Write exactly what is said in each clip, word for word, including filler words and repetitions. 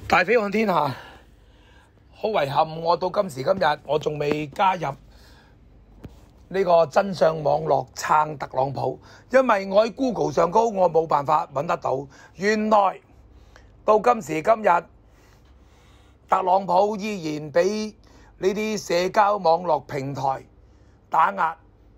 大飛看天下，好遺憾，我到今時今日，我仲未加入呢個真相網絡撐特朗普，因為我喺 Google 上高，我冇辦法揾得到。原來到今時今日，特朗普依然俾呢啲社交網絡平台打壓，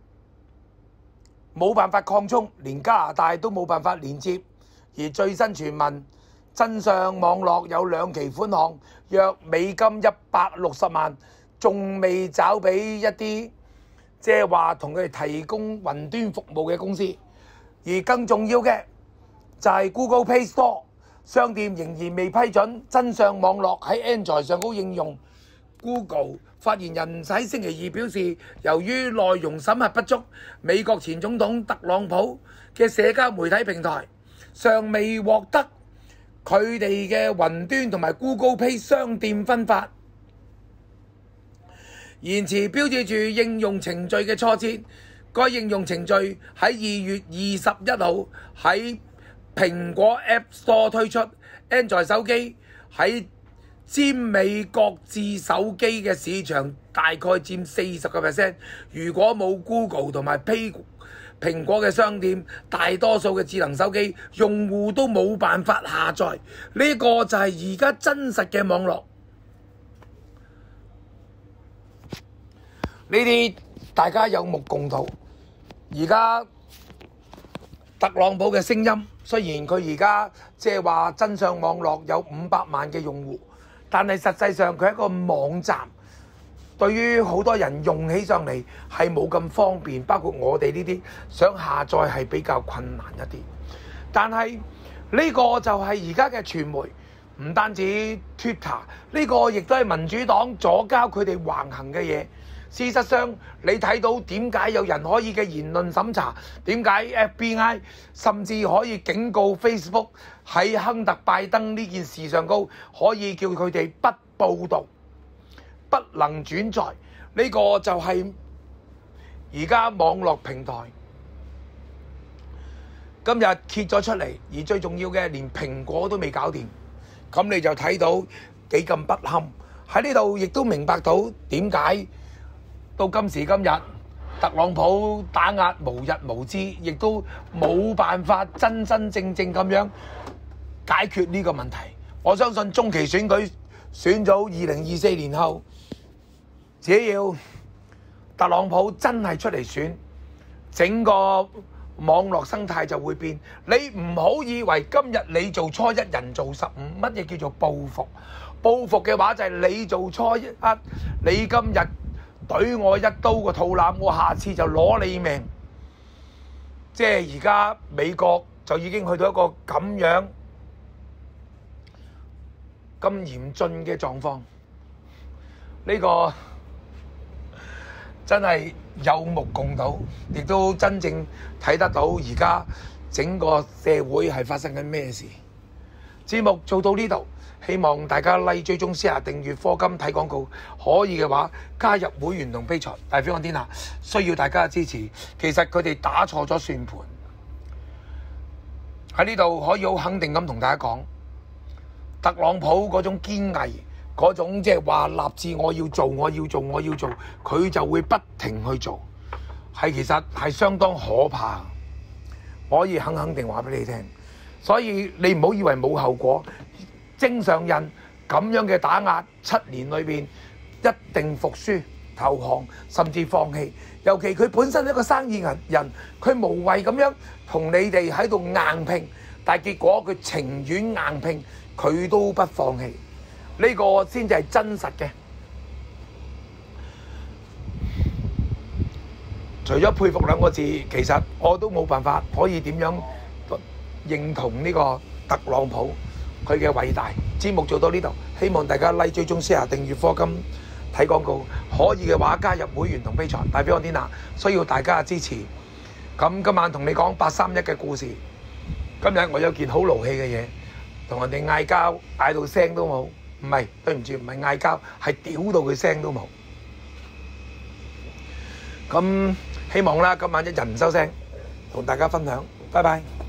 冇辦法擴充，連加拿大都冇辦法連接。而最新傳聞，真相網絡有兩期款項，約美金一百六十萬，仲未找俾一啲即係話同佢哋提供雲端服務嘅公司。而更重要嘅就係 Google Play Store 商店仍然未批准真相網絡喺 Android 上高應用。Google 發言人喺星期二表示，由於內容審核不足，美國前總統特朗普嘅社交媒體平台尚未獲得佢哋嘅雲端同埋 Google Play 商店分發，延遲標誌住應用程序嘅挫折。該應用程序喺二月二十一號喺蘋果 App Store 推出， Android 手機喺佔美國智手機嘅市場大概佔四十個 percent。如果冇 Google 同埋 Play蘋果嘅商店，大多數嘅智能手機用戶都冇辦法下載。呢個就係而家真實嘅網絡。呢啲大家有目共睹。而家特朗普嘅聲音，雖然佢而家即係話真相網絡有五百萬嘅用戶，但係實際上佢係一個網站，對於好多人用起上嚟係冇咁方便，包括我哋呢啲想下載係比較困難一啲。但係呢個就係而家嘅傳媒，唔單止 Twitter， 呢個亦都係民主黨左膠佢哋橫行嘅嘢。事實上，你睇到點解有人可以嘅言論審查？點解 F B I 甚至可以警告 Facebook 喺亨特拜登呢件事上高，可以叫佢哋不報導、不能轉載？呢個就係而家網絡平台今日揭咗出嚟，而最重要嘅連蘋果都未搞掂，咁你就睇到幾咁不堪。喺呢度亦都明白到點解到今時今日，特朗普打壓無日無之，亦都冇辦法真真正正咁樣解決呢個問題。我相信中期選舉選咗二零二四年後，只要特朗普真係出嚟選，整個網絡生態就會變。你唔好以為今日你做初一，人做十五，乜嘢叫做報復？報復嘅話就係你做初一，你今日懟我一刀個肚腩，我下次就攞你命。即係而家美國就已經去到一個咁樣咁嚴峻嘅狀況，呢個真係有目共睹，亦都真正睇得到而家整個社會係發生緊咩事。節目做到呢度，希望大家 like 追蹤 share 訂閱課金睇廣告，可以嘅話加入會員同 Patreon。大飛看天下需要大家嘅支持。其實佢哋打錯咗算盤，喺呢度可以好肯定咁同大家講，特朗普嗰種堅毅，嗰種即係話立志我要做我要做我要做，佢就會不停去做，係其實係相當可怕。我可以肯肯定話俾你聽，所以你唔好以為冇後果。正常人咁樣嘅打壓，七年裏邊一定服輸、投降，甚至放棄。尤其佢本身係一個生意人，佢無謂咁樣同你哋喺度硬拼，但係結果佢情願硬拼，佢都不放棄。呢個先至係真實嘅。除咗佩服兩個字，其實我都冇辦法可以點樣認同呢個特朗普佢嘅偉大。節目做到呢度，希望大家 like 追蹤 share 訂閱課金睇廣告，可以嘅話加入會員同 Patreon。大飛看天下需要大家嘅支持。咁今晚同你講八三一嘅故事。今日我有件好勞氣嘅嘢，同人哋嗌交，嗌到聲都冇。唔係，對唔住，唔係嗌交，係屌到佢聲都冇。咁希望啦，今晚一人唔收聲，同大家分享。拜拜。